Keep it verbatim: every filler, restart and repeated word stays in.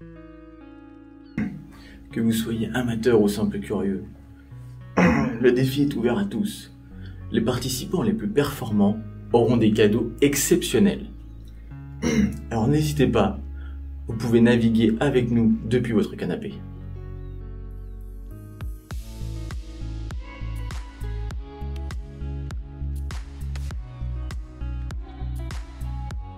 Que vous soyez amateur ou simple curieux, le défi est ouvert à tous. Les participants les plus performants auront des cadeaux exceptionnels. Alors n'hésitez pas, vous pouvez naviguer avec nous depuis votre canapé.